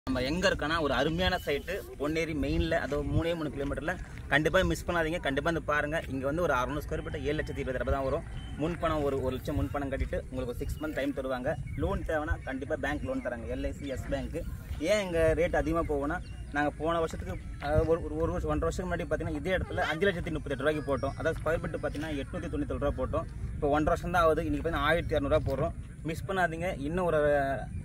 நம்ம எங்கே இருக்கோன்னா ஒரு அருமையான சைட்டு பொன்னேரி மெயினில், அதுவும் 3 கிலோமீட்டரில். கண்டிப்பாக மிஸ் பண்ணாதீங்க. கண்டிப்பாக வந்து பாருங்கள். இங்கே வந்து ஒரு 600 ஸ்கொயர் ஃபீட் 7,20,000 தான் வரும். முன்பணம் ஒரு 1 லட்சம் முன்பணம் கட்டிட்டு உங்களுக்கு 6 மந்த் டைம் தருவாங்க. லோன் தேவைன்னா கண்டிப்பாக பேங்க் லோன் தராங்க. LIC, எஸ் பேங்க்கு. ஏன் இங்கே ரேட் அதிகமாக போகும்னா, நாங்கள் போன வருஷத்துக்கு ஒரு வருஷம் 1.5 வருஷத்துக்கு முன்னாடி பார்த்தீங்கன்னா இதே இடத்துல 5,38,000 ரூபாய்க்கு போட்டோம். அதாவது ஸ்கொயர் ஃபீட் பார்த்தீங்கன்னா 897 ரூபா போட்டோம். இப்போ 1.5 வருஷம் தான் ஆகுது. இன்றைக்கி பார்த்தீங்கன்னா 1,200 ரூபா போடுறோம். மிஸ் பண்ணாதீங்க. இன்னும் ஒரு